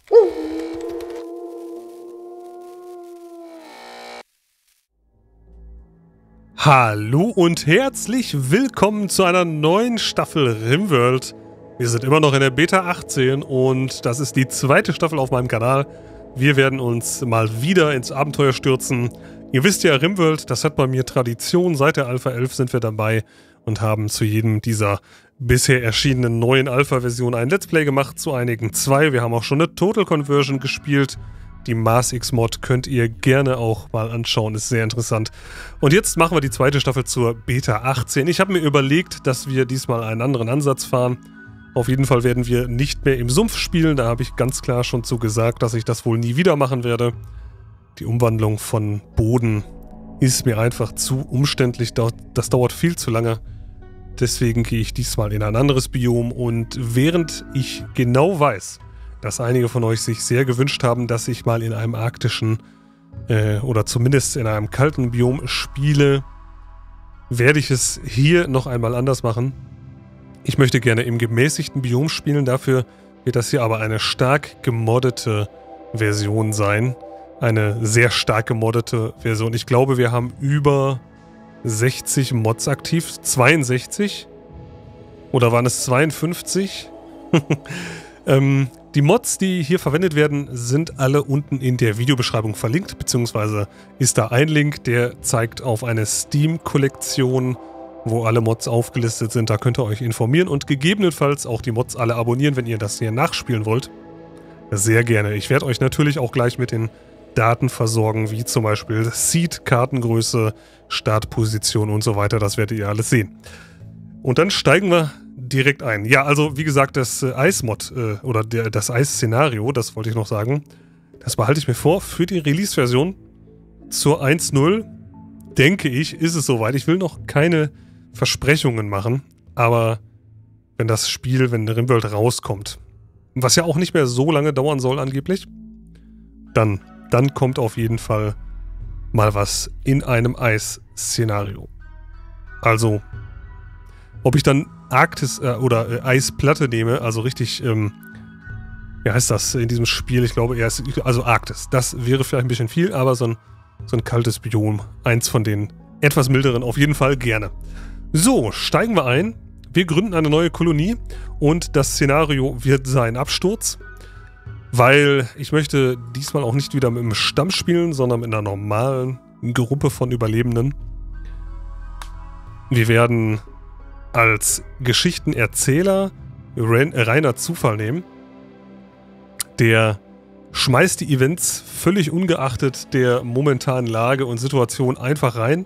Hallo und herzlich willkommen zu einer neuen Staffel RimWorld. Wir sind immer noch in der Beta 18 und das ist die zweite Staffel auf meinem Kanal. Wir werden uns mal wieder ins Abenteuer stürzen. Ihr wisst ja, RimWorld, das hat bei mir Tradition. Seit der Alpha 11 sind wir dabei und haben zu jedem dieser bisher erschienenen neuen Alpha-Versionen ein Let's Play gemacht, zu einigen 2. Wir haben auch schon eine Total Conversion gespielt. Die Mars X Mod könnt ihr gerne auch mal anschauen, ist sehr interessant. Und jetzt machen wir die zweite Staffel zur Beta 18. Ich habe mir überlegt, dass wir diesmal einen anderen Ansatz fahren. Auf jeden Fall werden wir nicht mehr im Sumpf spielen, da habe ich ganz klar schon zu gesagt, dass ich das wohl nie wieder machen werde. Die Umwandlung von Boden ist mir einfach zu umständlich, das dauert viel zu lange. Deswegen gehe ich diesmal in ein anderes Biom und während ich genau weiß, dass einige von euch sich sehr gewünscht haben, dass ich mal in einem arktischen oder zumindest in einem kalten Biom spiele, werde ich es hier noch einmal anders machen. Ich möchte gerne im gemäßigten Biom spielen, dafür wird das hier aber eine stark gemoddete Version sein. Eine sehr stark gemoddete Version. Ich glaube, wir haben über 60 Mods aktiv. 62? Oder waren es 52? Die Mods, die hier verwendet werden, sind alle unten in der Videobeschreibung verlinkt, beziehungsweise ist da ein Link, der zeigt auf eine Steam-Kollektion, wo alle Mods aufgelistet sind. Da könnt ihr euch informieren und gegebenenfalls auch die Mods alle abonnieren, wenn ihr das hier nachspielen wollt. Sehr gerne. Ich werde euch natürlich auch gleich mit den Daten versorgen, wie zum Beispiel Seed, Kartengröße, Startposition und so weiter. Das werdet ihr alles sehen. Und dann steigen wir direkt ein. Ja, also wie gesagt, das Eis-Mod oder das Eis-Szenario, das wollte ich noch sagen, das behalte ich mir vor für die Release-Version zur 1.0. Denke ich, ist es soweit. Ich will noch keine Versprechungen machen, aber wenn das Spiel, wenn RimWorld rauskommt, was ja auch nicht mehr so lange dauern soll angeblich, dann kommt auf jeden Fall mal was in einem Eis-Szenario. Also, ob ich dann Arktis oder Eisplatte nehme, also richtig, wie heißt das in diesem Spiel? Ich glaube eher, also Arktis. Das wäre vielleicht ein bisschen viel, aber so ein kaltes Biom, eins von den etwas milderen, auf jeden Fall gerne. So, steigen wir ein. Wir gründen eine neue Kolonie und das Szenario wird sein Absturz, weil ich möchte diesmal auch nicht wieder mit einem Stamm spielen, sondern mit einer normalen Gruppe von Überlebenden. Wir werden als Geschichtenerzähler reiner Zufall nehmen. Der schmeißt die Events völlig ungeachtet der momentanen Lage und Situation einfach rein.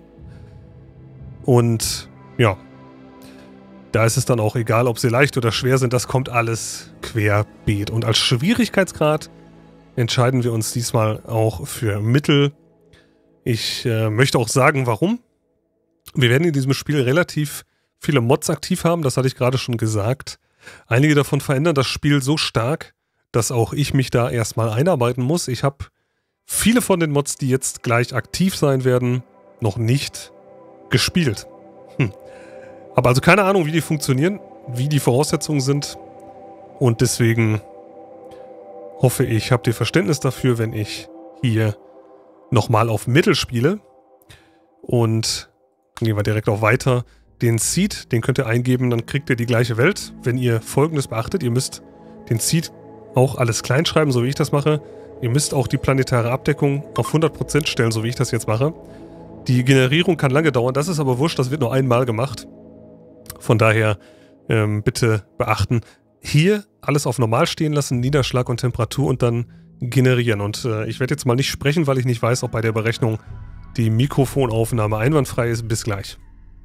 Und ja, da ist es dann auch egal, ob sie leicht oder schwer sind, das kommt alles querbeet. Und als Schwierigkeitsgrad entscheiden wir uns diesmal auch für Mittel. Ich möchte auch sagen, warum. Wir werden in diesem Spiel relativ viele Mods aktiv haben, das hatte ich gerade schon gesagt. Einige davon verändern das Spiel so stark, dass auch ich mich da erstmal einarbeiten muss. Ich habe viele von den Mods, die jetzt gleich aktiv sein werden, noch nicht gespielt. Habe also keine Ahnung, wie die funktionieren, wie die Voraussetzungen sind. Und deswegen hoffe ich, habt ihr Verständnis dafür, wenn ich hier nochmal auf Mittel spiele. Und dann gehen wir direkt auf Weiter. Den Seed, den könnt ihr eingeben, dann kriegt ihr die gleiche Welt. Wenn ihr Folgendes beachtet, ihr müsst den Seed auch alles klein schreiben, so wie ich das mache. Ihr müsst auch die planetare Abdeckung auf 100% stellen, so wie ich das jetzt mache. Die Generierung kann lange dauern, das ist aber wurscht, das wird nur einmal gemacht. Von daher bitte beachten, hier alles auf normal stehen lassen, Niederschlag und Temperatur und dann generieren. Und ich werde jetzt mal nicht sprechen, weil ich nicht weiß, ob bei der Berechnung die Mikrofonaufnahme einwandfrei ist. Bis gleich.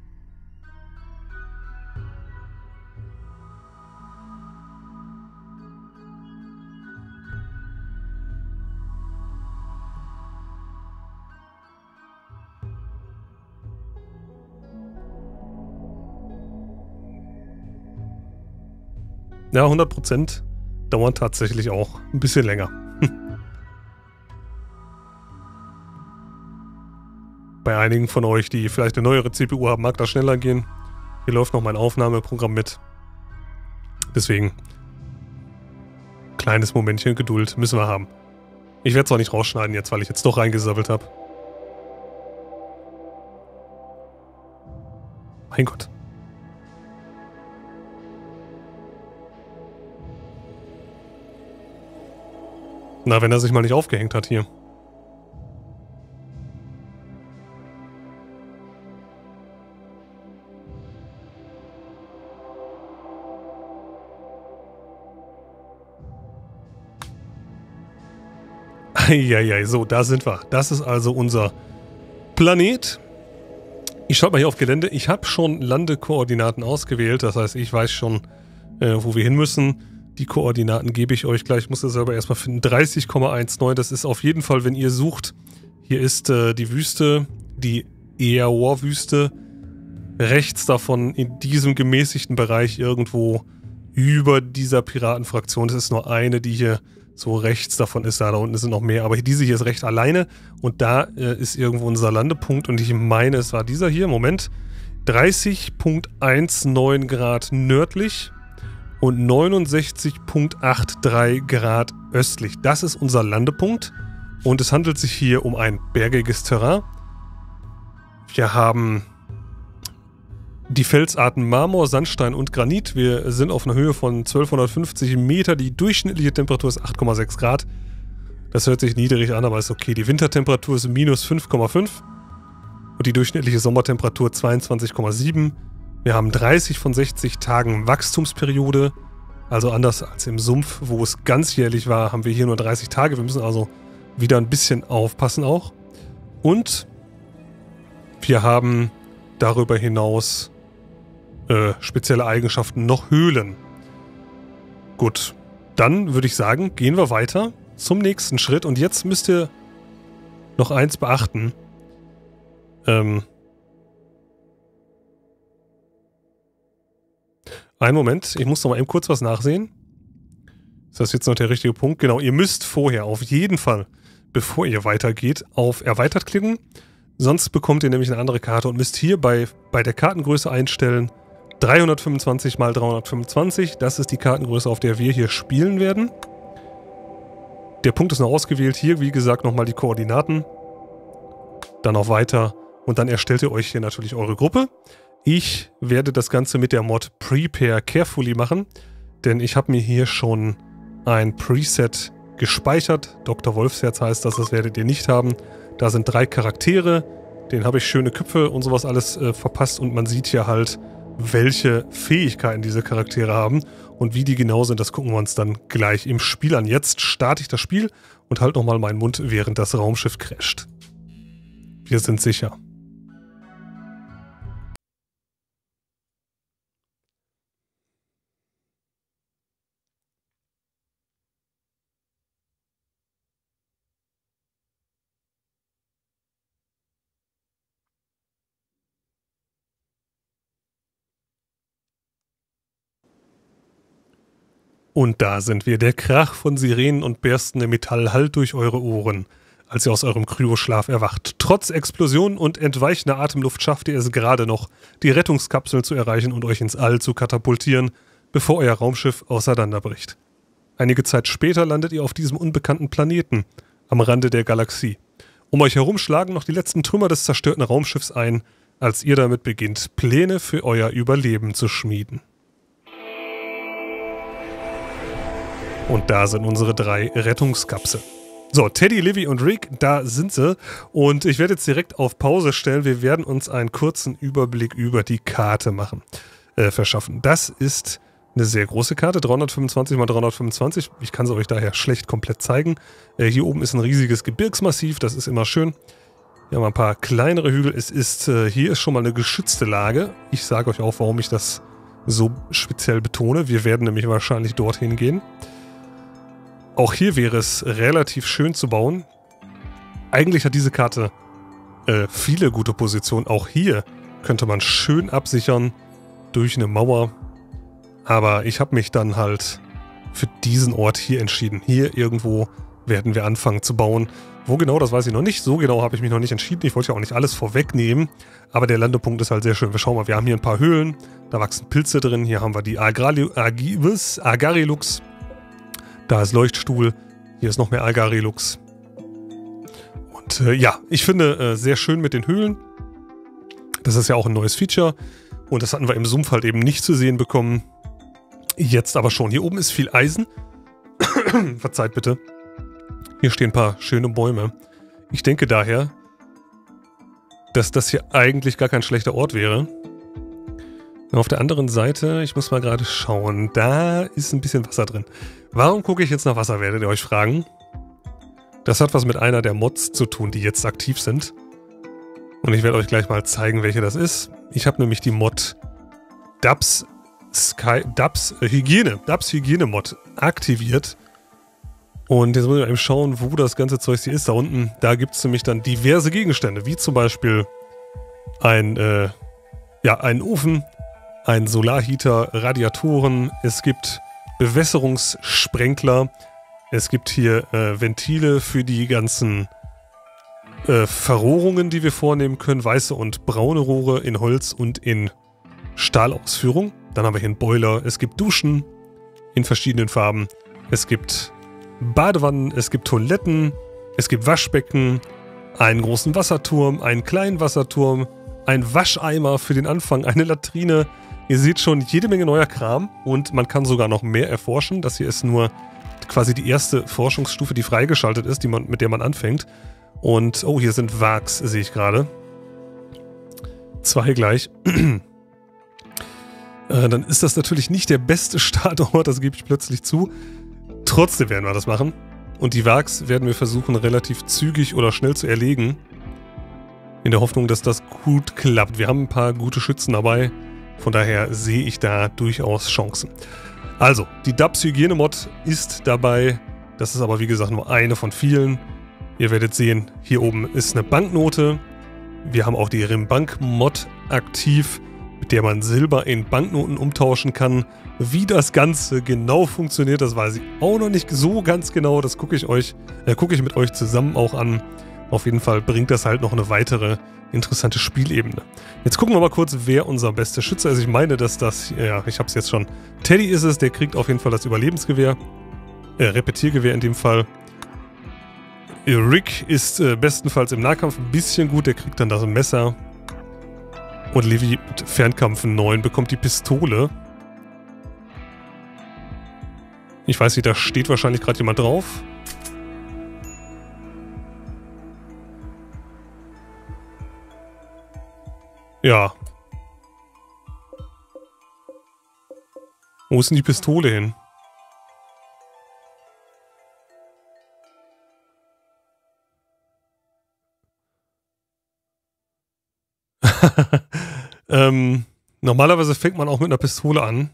Ja, 100% dauern tatsächlich auch ein bisschen länger. Bei einigen von euch, die vielleicht eine neuere CPU haben, mag das schneller gehen. Hier läuft noch mein Aufnahmeprogramm mit. Deswegen Kleines Momentchen Geduld müssen wir haben. Ich werde es auch nicht rausschneiden jetzt, weil ich jetzt doch reingesabbelt habe. Mein Gott. Na, wenn er sich mal nicht aufgehängt hat hier. Eieiei, so, da sind wir. Das ist also unser Planet. Ich schaue mal hier auf Gelände. Ich habe schon Landekoordinaten ausgewählt. Das heißt, ich weiß schon, wo wir hin müssen. Die Koordinaten gebe ich euch gleich. Ich muss das selber erstmal finden. 30,19. Das ist auf jeden Fall, wenn ihr sucht. Hier ist die Wüste, die Eawar-Wüste. Rechts davon in diesem gemäßigten Bereich irgendwo über dieser Piratenfraktion. Das ist nur eine, die hier so rechts davon ist. Da unten sind noch mehr. Aber diese hier ist recht alleine. Und da ist irgendwo unser Landepunkt. Und ich meine, es war dieser hier. Moment. 30,19 Grad nördlich. Und 69,83 Grad östlich. Das ist unser Landepunkt. Und es handelt sich hier um ein bergiges Terrain. Wir haben die Felsarten Marmor, Sandstein und Granit. Wir sind auf einer Höhe von 1250 Meter. Die durchschnittliche Temperatur ist 8,6 Grad. Das hört sich niedrig an, aber ist okay. Die Wintertemperatur ist minus 5,5. Und die durchschnittliche Sommertemperatur 22,7. Wir haben 30 von 60 Tagen Wachstumsperiode. Also anders als im Sumpf, wo es ganzjährlich war, haben wir hier nur 30 Tage. Wir müssen also wieder ein bisschen aufpassen auch. Und wir haben darüber hinaus spezielle Eigenschaften, noch Höhlen. Gut, dann würde ich sagen, gehen wir weiter zum nächsten Schritt. Und jetzt müsst ihr noch eins beachten. Einen Moment, ich muss noch mal eben kurz was nachsehen. Ist das jetzt noch der richtige Punkt? Genau, ihr müsst vorher auf jeden Fall, bevor ihr weitergeht, auf Erweitert klicken. Sonst bekommt ihr nämlich eine andere Karte und müsst hier bei der Kartengröße einstellen 325 x 325. Das ist die Kartengröße, auf der wir hier spielen werden. Der Punkt ist noch ausgewählt. Hier, wie gesagt, nochmal die Koordinaten. Dann auf Weiter. Und dann erstellt ihr euch hier natürlich eure Gruppe. Ich werde das Ganze mit der Mod Prepare Carefully machen. Denn ich habe mir hier schon ein Preset gespeichert. Dr. Wolfsherz heißt das, das werdet ihr nicht haben. Da sind 3 Charaktere. Denen habe ich schöne Köpfe und sowas alles verpasst. Und man sieht hier halt, welche Fähigkeiten diese Charaktere haben. Und wie die genau sind, das gucken wir uns dann gleich im Spiel an. Jetzt starte ich das Spiel und halte nochmal meinen Mund, während das Raumschiff crasht. Wir sind sicher. Und da sind wir. Der Krach von Sirenen und berstendem Metall hallt durch eure Ohren, als ihr aus eurem Kryoschlaf erwacht. Trotz Explosion und entweichender Atemluft schafft ihr es gerade noch, die Rettungskapsel zu erreichen und euch ins All zu katapultieren, bevor euer Raumschiff auseinanderbricht. Einige Zeit später landet ihr auf diesem unbekannten Planeten, am Rande der Galaxie. Um euch herum schlagen noch die letzten Trümmer des zerstörten Raumschiffs ein, als ihr damit beginnt, Pläne für euer Überleben zu schmieden. Und da sind unsere 3 Rettungskapseln. So, Teddy, Livy und Rick, da sind sie. Und ich werde jetzt direkt auf Pause stellen. Wir werden uns einen kurzen Überblick über die Karte verschaffen. Das ist eine sehr große Karte, 325 x 325. Ich kann sie euch daher schlecht komplett zeigen. Hier oben ist ein riesiges Gebirgsmassiv, das ist immer schön. Wir haben ein paar kleinere Hügel. Hier ist schon mal eine geschützte Lage. Ich sage euch auch, warum ich das so speziell betone. Wir werden nämlich wahrscheinlich dorthin gehen. Auch hier wäre es relativ schön zu bauen. Eigentlich hat diese Karte viele gute Positionen. Auch hier könnte man schön absichern durch eine Mauer. Aber ich habe mich dann halt für diesen Ort hier entschieden. Hier irgendwo werden wir anfangen zu bauen. Wo genau, das weiß ich noch nicht. So genau habe ich mich noch nicht entschieden. Ich wollte ja auch nicht alles vorwegnehmen. Aber der Landepunkt ist halt sehr schön. Wir schauen mal, wir haben hier ein paar Höhlen. Da wachsen Pilze drin. Hier haben wir die Agarilux. Da ist Leuchtstuhl. Hier ist noch mehr Algarelux. Und ja, ich finde sehr schön mit den Höhlen. Das ist ja auch ein neues Feature. Und das hatten wir im Sumpf halt eben nicht zu sehen bekommen. Jetzt aber schon. Hier oben ist viel Eisen. Verzeiht bitte. Hier stehen ein paar schöne Bäume. Ich denke daher, dass das hier eigentlich gar kein schlechter Ort wäre. Und auf der anderen Seite, ich muss mal gerade schauen, da ist ein bisschen Wasser drin. Warum gucke ich jetzt nach Wasser, werdet ihr euch fragen? Das hat was mit einer der Mods zu tun, die jetzt aktiv sind. Und ich werde euch gleich mal zeigen, welche das ist. Ich habe nämlich die Mod Dubs Hygiene Mod aktiviert. Und jetzt muss ich eben schauen, wo das ganze Zeug hier ist. Da unten, da gibt es nämlich dann diverse Gegenstände, wie zum Beispiel ein Ofen, ein Solarheater, Radiatoren, es gibt Bewässerungssprenkler, es gibt hier Ventile für die ganzen Verrohrungen, die wir vornehmen können, weiße und braune Rohre in Holz und in Stahlausführung. Dann haben wir hier einen Boiler, es gibt Duschen in verschiedenen Farben, es gibt Badewannen, es gibt Toiletten, es gibt Waschbecken, einen großen Wasserturm, einen kleinen Wasserturm, ein Wascheimer für den Anfang, eine Latrine. Ihr seht schon jede Menge neuer Kram und man kann sogar noch mehr erforschen. Das hier ist nur quasi die erste Forschungsstufe, die freigeschaltet ist, mit der man anfängt. Und, oh, hier sind Wags, sehe ich gerade. 2 gleich. Dann ist das natürlich nicht der beste Startort, das gebe ich plötzlich zu. Trotzdem werden wir das machen. Und die Wags werden wir versuchen, relativ zügig oder schnell zu erlegen. In der Hoffnung, dass das gut klappt. Wir haben ein paar gute Schützen dabei. Von daher sehe ich da durchaus Chancen. Also, die Dubs Hygiene Mod ist dabei. Das ist aber, wie gesagt, nur eine von vielen. Ihr werdet sehen, hier oben ist eine Banknote. Wir haben auch die Rimbank Mod aktiv, mit der man Silber in Banknoten umtauschen kann. Wie das Ganze genau funktioniert, das weiß ich auch noch nicht so ganz genau. Das gucke ich mit euch zusammen auch an. Auf jeden Fall bringt das halt noch eine weitere interessante Spielebene. Jetzt gucken wir mal kurz, wer unser bester Schütze ist. Ich meine, dass das, ja, ich habe es jetzt schon. Teddy ist es, der kriegt auf jeden Fall das Überlebensgewehr. Repetiergewehr in dem Fall. Rick ist bestenfalls im Nahkampf ein bisschen gut, der kriegt dann das Messer. Und Levi mit Fernkampf 9 bekommt die Pistole. Ich weiß nicht, da steht wahrscheinlich gerade jemand drauf. Ja. Wo ist denn die Pistole hin? Normalerweise fängt man auch mit einer Pistole an.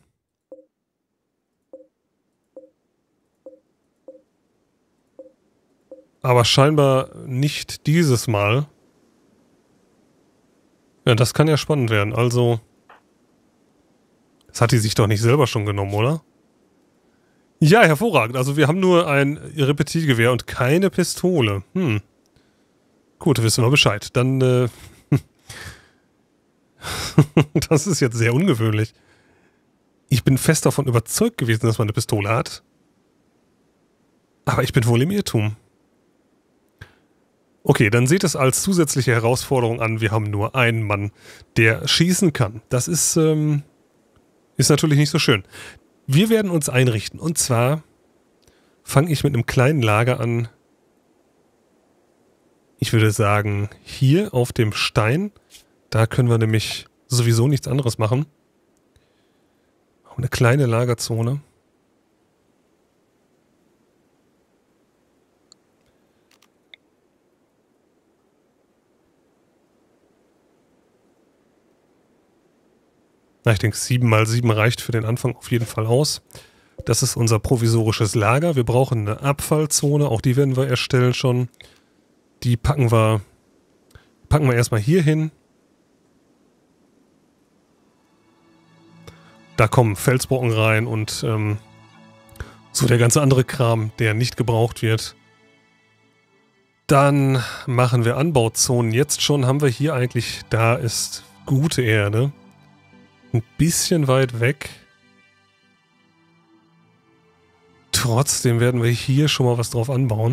Aber scheinbar nicht dieses Mal. Ja, das kann ja spannend werden. Also, das hat die sich doch nicht selber schon genommen, oder? Ja, hervorragend. Also wir haben nur ein Repetiergewehr und keine Pistole. Gut, wissen wir Bescheid. Dann, das ist jetzt sehr ungewöhnlich. Ich bin fest davon überzeugt gewesen, dass man eine Pistole hat. Aber ich bin wohl im Irrtum. Okay, dann seht es als zusätzliche Herausforderung an. Wir haben nur einen Mann, der schießen kann. Das ist natürlich nicht so schön. Wir werden uns einrichten. Und zwar fange ich mit einem kleinen Lager an. Ich würde sagen, hier auf dem Stein. Da können wir nämlich sowieso nichts anderes machen. Eine kleine Lagerzone. Ich denke, 7×7 reicht für den Anfang auf jeden Fall aus. Das ist unser provisorisches Lager. Wir brauchen eine Abfallzone, auch die werden wir erstellen schon. Die packen wir erstmal hier hin. Da kommen Felsbrocken rein und so der ganze andere Kram, der nicht gebraucht wird. Dann machen wir Anbauzonen. Jetzt schon haben wir hier eigentlich, da ist gute Erde. Ein bisschen weit weg. Trotzdem werden wir hier schon mal was drauf anbauen.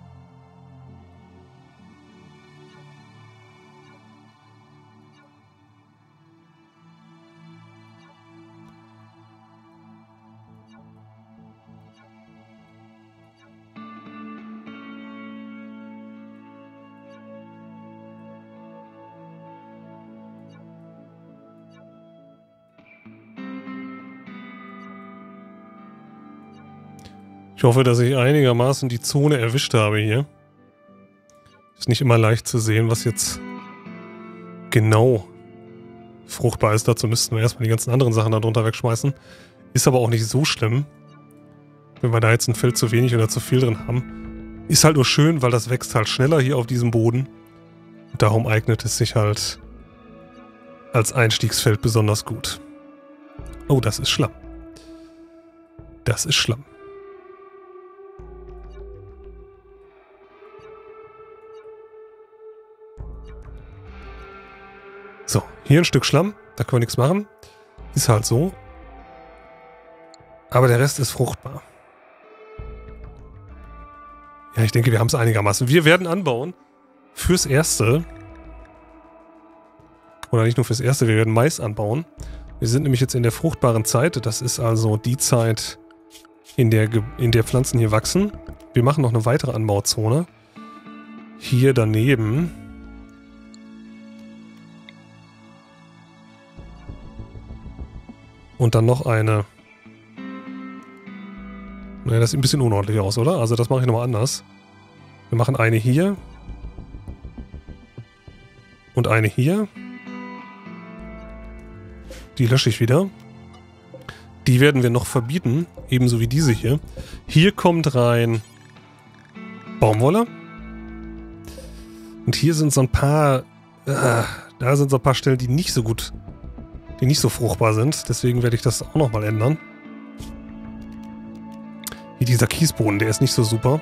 Ich hoffe, dass ich einigermaßen die Zone erwischt habe hier. Ist nicht immer leicht zu sehen, was jetzt genau fruchtbar ist. Dazu müssten wir erstmal die ganzen anderen Sachen darunter wegschmeißen. Ist aber auch nicht so schlimm, wenn wir da jetzt ein Feld zu wenig oder zu viel drin haben. Ist halt nur schön, weil das wächst halt schneller hier auf diesem Boden. Und darum eignet es sich halt als Einstiegsfeld besonders gut. Oh, das ist Schlamm. Das ist Schlamm. So, hier ein Stück Schlamm, da können wir nichts machen. Ist halt so. Aber der Rest ist fruchtbar. Ja, ich denke, wir haben es einigermaßen. Wir werden anbauen fürs Erste. Oder nicht nur fürs Erste, wir werden Mais anbauen. Wir sind nämlich jetzt in der fruchtbaren Zeit. Das ist also die Zeit, in der Pflanzen hier wachsen. Wir machen noch eine weitere Anbauzone. Hier daneben. Und dann noch eine. Naja, das sieht ein bisschen unordentlich aus, oder? Also das mache ich nochmal anders. Wir machen eine hier. Und eine hier. Die lösche ich wieder. Die werden wir noch verbieten. Ebenso wie diese hier. Hier kommt rein Baumwolle. Und hier sind so ein paar. Da sind so ein paar Stellen, die nicht so gut. Die nicht so fruchtbar sind. Deswegen werde ich das auch nochmal ändern. Hier dieser Kiesboden, der ist nicht so super.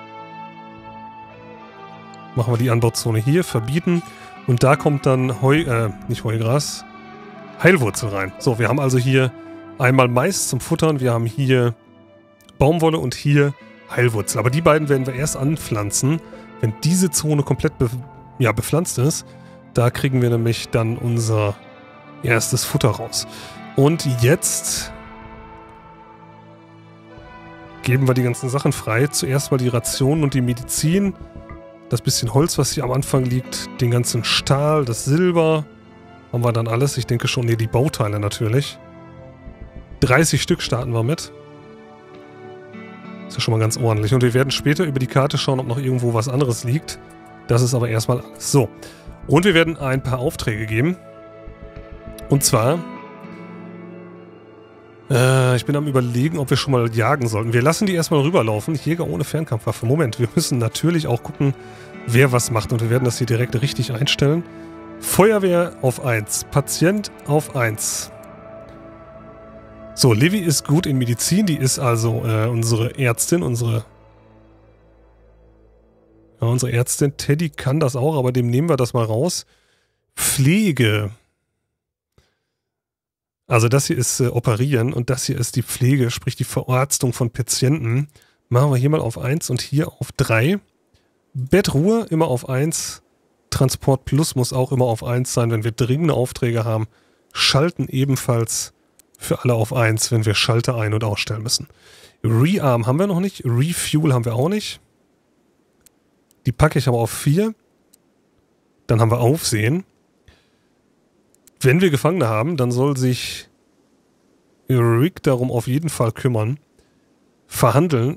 Machen wir die Anbauzone hier, verbieten. Und da kommt dann nicht Heugras, Heilwurzel rein. So, wir haben also hier einmal Mais zum Futtern. Wir haben hier Baumwolle und hier Heilwurzel. Aber die beiden werden wir erst anpflanzen, wenn diese Zone komplett bepflanzt ist. Da kriegen wir nämlich dann unser erstes Futter raus. Und jetzt geben wir die ganzen Sachen frei. Zuerst mal die Rationen und die Medizin. Das bisschen Holz, was hier am Anfang liegt. Den ganzen Stahl, das Silber. Haben wir dann alles. Ich denke schon, die Bauteile natürlich. 30 Stück starten wir mit. Ist ja schon mal ganz ordentlich. Und wir werden später über die Karte schauen, ob noch irgendwo was anderes liegt. Das ist aber erstmal alles. So. Und wir werden ein paar Aufträge geben. Und zwar, ich bin am Überlegen, ob wir schon mal jagen sollten. Wir lassen die erstmal rüberlaufen. Jäger ohne Fernkampfwaffe. Moment, wir müssen natürlich auch gucken, wer was macht. Und wir werden das hier direkt richtig einstellen. Feuerwehr auf 1. Patient auf 1. So, Livy ist gut in Medizin. Die ist also unsere Ärztin. Unsere Ärztin. Teddy kann das auch, aber dem nehmen wir das mal raus. Pflege. Also das hier ist Operieren und das hier ist die Pflege, sprich die Verarztung von Patienten. Machen wir hier mal auf 1 und hier auf 3. Bettruhe immer auf 1. Transport Plus muss auch immer auf 1 sein, wenn wir dringende Aufträge haben. Schalten ebenfalls für alle auf 1, wenn wir Schalter ein- und ausstellen müssen. Rearm haben wir noch nicht. Refuel haben wir auch nicht. Die packe ich aber auf 4. Dann haben wir Aufsehen. Wenn wir Gefangene haben, dann soll sich Rick darum auf jeden Fall kümmern. Verhandeln.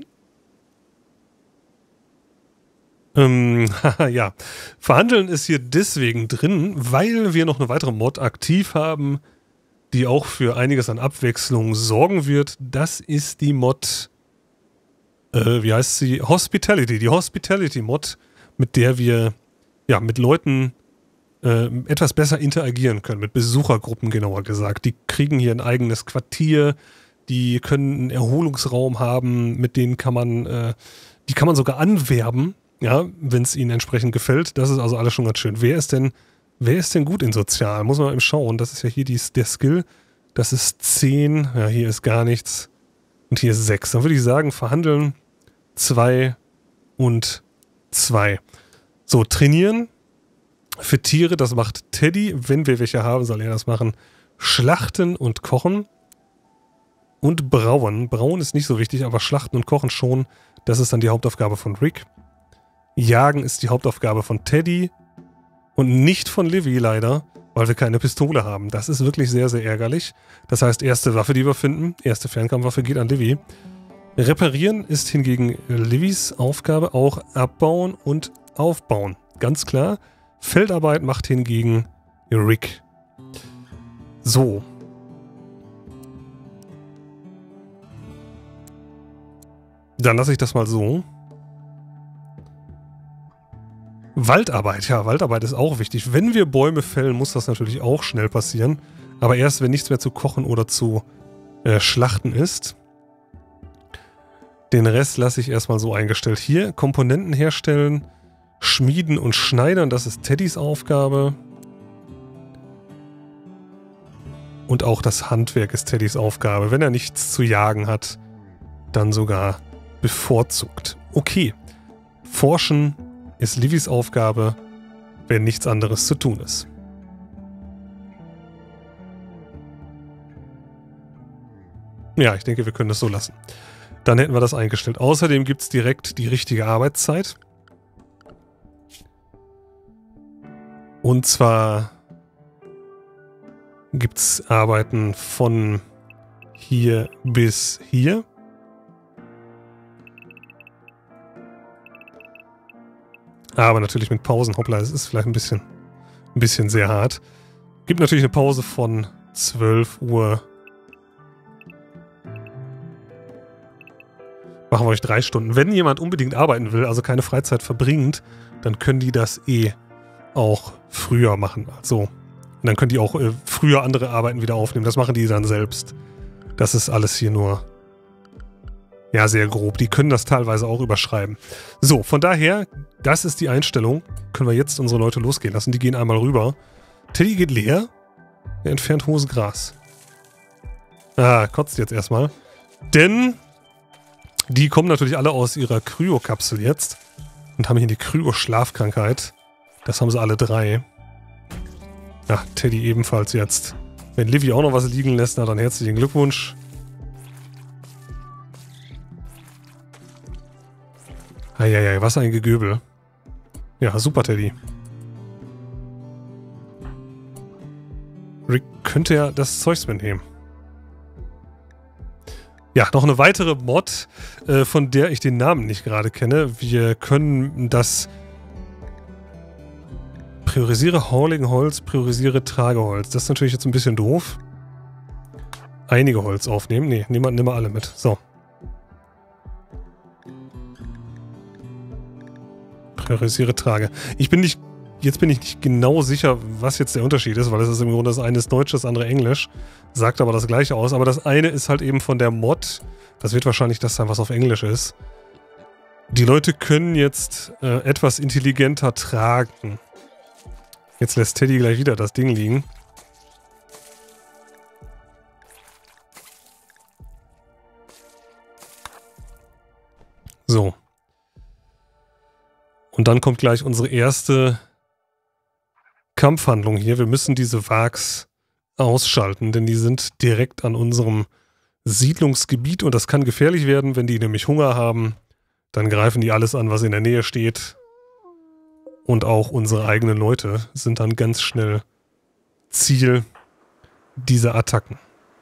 Ja. Verhandeln ist hier deswegen drin, weil wir noch eine weitere Mod aktiv haben, die auch für einiges an Abwechslung sorgen wird. Das ist die Mod, wie heißt sie? Hospitality. Die Hospitality-Mod, mit der wir mit Leuten etwas besser interagieren können, mit Besuchergruppen genauer gesagt. Die kriegen hier ein eigenes Quartier, die können einen Erholungsraum haben, mit denen kann man, die kann man sogar anwerben, ja, wenn es ihnen entsprechend gefällt. Das ist also alles schon ganz schön. Wer ist denn gut in Sozial? Muss man mal eben schauen. Das ist ja hier der Skill. Das ist 10. Ja, hier ist gar nichts. Und hier 6. Dann würde ich sagen, verhandeln 2 und 2. So, trainieren für Tiere, das macht Teddy. Wenn wir welche haben, soll er das machen. Schlachten und kochen. Und brauen. Brauen ist nicht so wichtig, aber schlachten und kochen schon. Das ist dann die Hauptaufgabe von Rick. Jagen ist die Hauptaufgabe von Teddy. Und nicht von Livy leider, weil wir keine Pistole haben. Das ist wirklich sehr, sehr ärgerlich. Das heißt, erste Waffe, die wir finden, erste Fernkampfwaffe geht an Livy. Reparieren ist hingegen Livys Aufgabe, auch abbauen und aufbauen. Ganz klar. Feldarbeit macht hingegen Rick. So. Dann lasse ich das mal so. Waldarbeit. Ja, Waldarbeit ist auch wichtig. Wenn wir Bäume fällen, muss das natürlich auch schnell passieren. Aber erst, wenn nichts mehr zu kochen oder zu schlachten ist. Den Rest lasse ich erstmal so eingestellt. Hier Komponenten herstellen, schmieden und schneidern. Das ist Teddys Aufgabe. Und auch das Handwerk ist Teddys Aufgabe. Wenn er nichts zu jagen hat, dann sogar bevorzugt. Okay. Forschen ist Livys Aufgabe, wenn nichts anderes zu tun ist. Ja, ich denke, wir können das so lassen. Dann hätten wir das eingestellt. Außerdem gibt es direkt die richtige Arbeitszeit. Und zwar gibt es Arbeiten von hier bis hier. Aber natürlich mit Pausen. Hoppla, das ist vielleicht ein bisschen sehr hart. Gibt natürlich eine Pause von 12 Uhr. Machen wir euch 3 Stunden. Wenn jemand unbedingt arbeiten will, also keine Freizeit verbringt, dann können die das auch früher machen. Also, und dann können die auch früher andere Arbeiten wieder aufnehmen. Das machen die dann selbst. Das ist alles hier nur ja, sehr grob. Die können das teilweise auch überschreiben. So, von daher, das ist die Einstellung. Können wir jetzt unsere Leute losgehen lassen. Die gehen einmal rüber. Teddy geht leer. Er entfernt hohes Gras. Ah, kotzt jetzt erstmal. Denn die kommen natürlich alle aus ihrer Kryokapsel jetzt. Und haben hier die Kryo-Schlafkrankheit. Das haben sie alle 3. Ja, Teddy ebenfalls jetzt. Wenn Livy auch noch was liegen lässt, na dann herzlichen Glückwunsch. Eieiei, was ein Gegöbel. Ja, super, Teddy. Rick könnte ja das Zeugs mitnehmen. Ja, noch eine weitere Mod, von der ich den Namen nicht gerade kenne. Wir können das priorisiere Hauling-Holz, priorisiere Trageholz. Das ist natürlich jetzt ein bisschen doof. Einige Holz aufnehmen. Nee, nimm mal alle mit. So. Priorisiere Trage. Jetzt bin ich nicht genau sicher, was jetzt der Unterschied ist, weil es ist im Grunde das eine ist Deutsch, das andere Englisch. Sagt aber das gleiche aus. Aber das eine ist halt eben von der Mod. Das wird wahrscheinlich das sein, was auf Englisch ist. Die Leute können jetzt etwas intelligenter tragen. Jetzt lässt Teddy gleich wieder das Ding liegen. So. Und dann kommt gleich unsere erste Kampfhandlung hier. Wir müssen diese Wags ausschalten, denn die sind direkt an unserem Siedlungsgebiet und das kann gefährlich werden, wenn die nämlich Hunger haben. Dann greifen die alles an, was in der Nähe steht. Und auch unsere eigenen Leute sind dann ganz schnell Ziel dieser Attacken.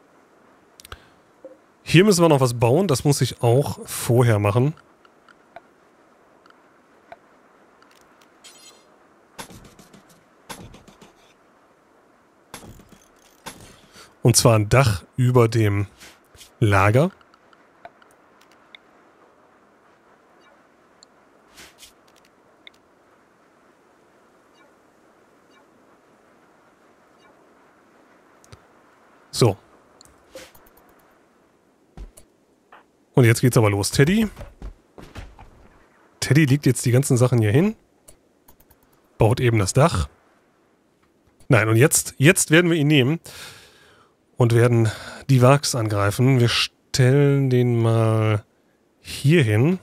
Hier müssen wir noch was bauen, das muss ich auch vorher machen. Und zwar ein Dach über dem Lager. So. Und jetzt geht's aber los. Teddy legt jetzt die ganzen Sachen hier hin. Baut eben das Dach. Nein, und jetzt werden wir ihn nehmen. Und werden die Wags angreifen. Wir stellen den mal hier hin.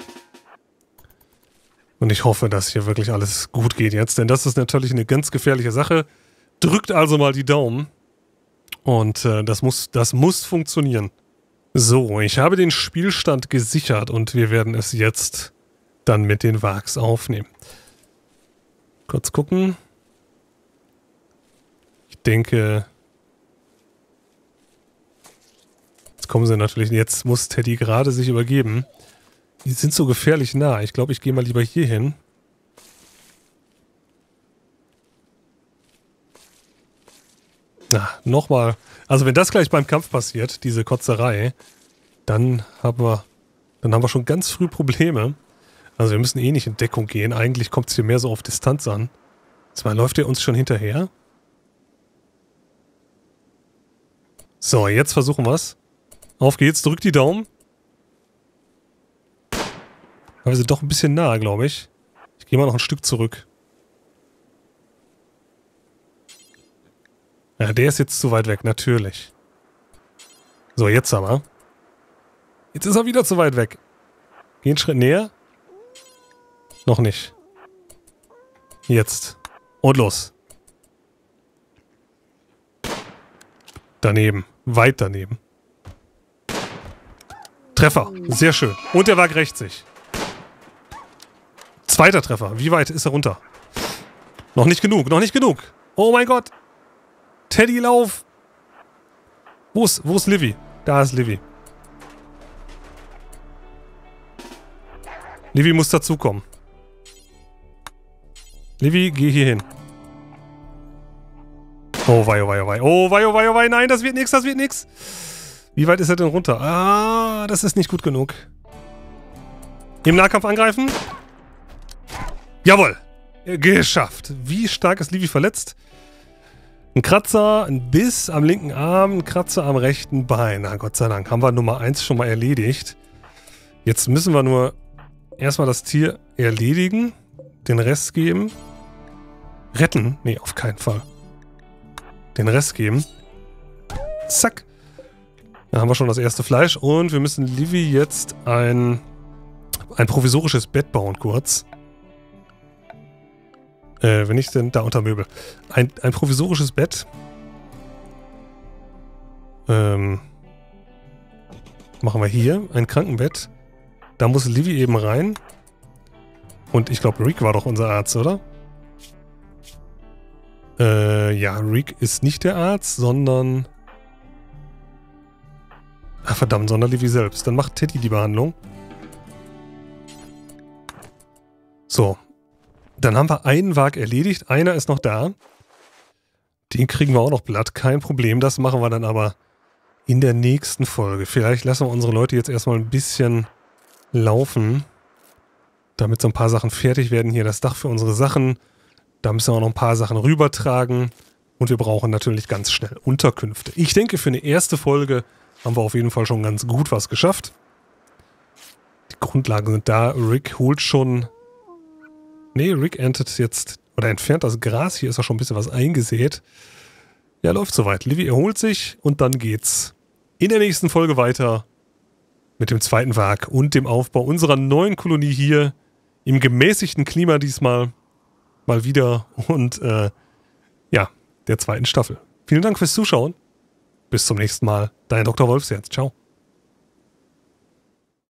Und ich hoffe, dass hier wirklich alles gut geht jetzt, denn das ist natürlich eine ganz gefährliche Sache. Drückt also mal die Daumen. Und das muss funktionieren. So, ich habe den Spielstand gesichert und wir werden es jetzt dann mit den Wags aufnehmen. Kurz gucken. Ich denke... Jetzt kommen sie natürlich... Jetzt muss Teddy gerade sich übergeben. Die sind so gefährlich nah. Ich glaube, ich gehe mal lieber hier hin. Na, nochmal. Also wenn das gleich beim Kampf passiert, diese Kotzerei, dann haben wir schon ganz früh Probleme. Also wir müssen eh nicht in Deckung gehen. Eigentlich kommt es hier mehr so auf Distanz an. Zwar läuft er uns schon hinterher. So, jetzt versuchen wir es. Auf geht's, drückt die Daumen. Aber wir sind doch ein bisschen nah, glaube ich. Ich gehe mal noch ein Stück zurück. Ja, der ist jetzt zu weit weg, natürlich. So, jetzt aber. Jetzt ist er wieder zu weit weg. Geh einen Schritt näher. Noch nicht. Jetzt. Und los. Daneben. Weit daneben. Treffer. Sehr schön. Und der Wag rächt sich. Zweiter Treffer. Wie weit ist er runter? Noch nicht genug. Noch nicht genug. Oh mein Gott. Teddy, lauf. Wo ist Livy? Da ist Livy. Livy muss dazukommen. Livy, geh hier hin. Oh wei, oh wei, oh wei. Oh wei, oh wei, oh wei. Nein, das wird nix, das wird nix. Wie weit ist er denn runter? Ah, das ist nicht gut genug. Im Nahkampf angreifen. Jawohl. Geschafft. Wie stark ist Livy verletzt? Ein Kratzer, ein Biss am linken Arm, ein Kratzer am rechten Bein. Na Gott sei Dank, haben wir Nummer 1 schon mal erledigt. Jetzt müssen wir nur erstmal das Tier erledigen, den Rest geben. Retten? Nee, auf keinen Fall. Den Rest geben. Zack. Da haben wir schon das erste Fleisch und wir müssen Livy jetzt ein provisorisches Bett bauen kurz. Wenn ich denn... Da unter Möbel. Ein provisorisches Bett. Machen wir hier. Ein Krankenbett. Da muss Livy eben rein. Und ich glaube, Rick war doch unser Arzt, oder? Ja, Rick ist nicht der Arzt, sondern... Ach verdammt, sondern Livy selbst. Dann macht Teddy die Behandlung. So. Dann haben wir einen Wag erledigt. Einer ist noch da. Den kriegen wir auch noch platt. Kein Problem. Das machen wir dann aber in der nächsten Folge. Vielleicht lassen wir unsere Leute jetzt erstmal ein bisschen laufen. Damit so ein paar Sachen fertig werden. Hier das Dach für unsere Sachen. Da müssen wir auch noch ein paar Sachen rübertragen. Und wir brauchen natürlich ganz schnell Unterkünfte. Ich denke, für eine erste Folge haben wir auf jeden Fall schon ganz gut was geschafft. Die Grundlagen sind da. Rick holt schon... Nee, Rick erntet jetzt, oder entfernt das Gras. Hier ist auch schon ein bisschen was eingesät. Ja, läuft soweit. Livy erholt sich und dann geht's in der nächsten Folge weiter mit dem zweiten Wag und dem Aufbau unserer neuen Kolonie hier im gemäßigten Klima diesmal mal wieder und ja, der zweiten Staffel. Vielen Dank fürs Zuschauen. Bis zum nächsten Mal. Dein Dr. Wolfsherz. Ciao.